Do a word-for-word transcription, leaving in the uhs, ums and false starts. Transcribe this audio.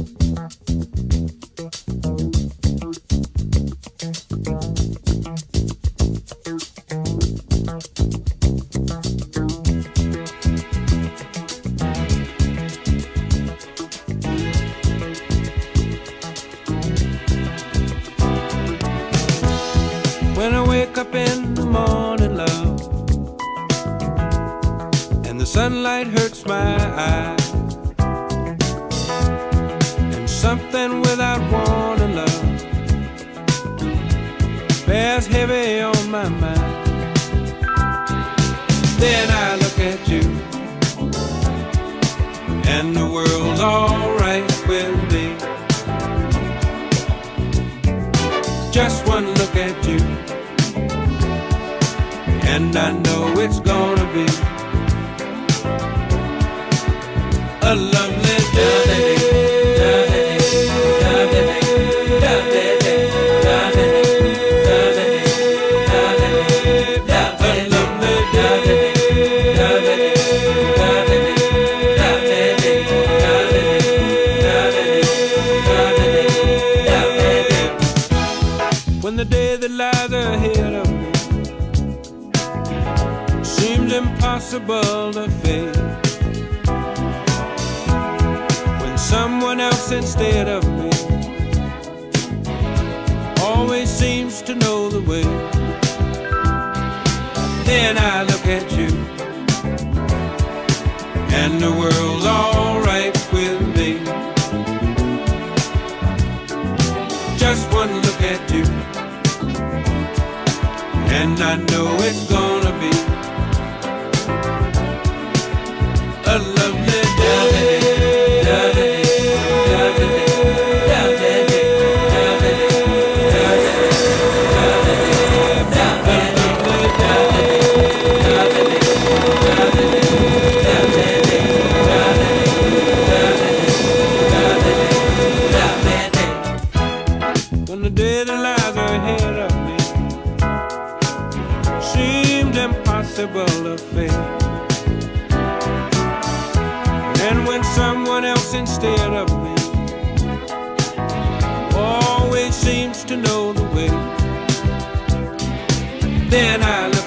When I wake up in the morning, love, and the sunlight hurts my eyes, and something without warning, love, bears heavy on my mind. Then I look at you, and the world's alright with me. Just one look at you, and I know it's gonna be a lovely day. When the day that lies ahead of me seems impossible to face, when someone else instead of me always seems to know the way, then I look at you, and the world's alright with me. Just one look at you, and I know it's gonna be a lovely day. When the day that lies ahead of me seemed impossible to face, and when someone else instead of me always seems to know the way, then I